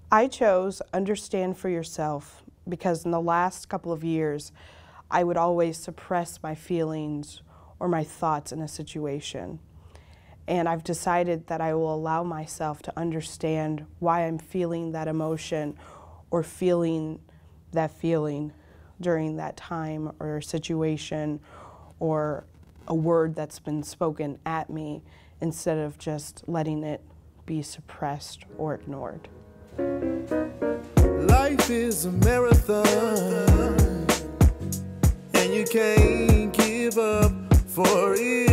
I chose Understand for Yourself because in the last couple of years, I would always suppress my feelings or my thoughts in a situation. And I've decided that I will allow myself to understand why I'm feeling that emotion or feeling that feeling during that time or situation or a word that's been spoken at me instead of just letting it be suppressed or ignored. Life is a marathon, and you can't give up for it.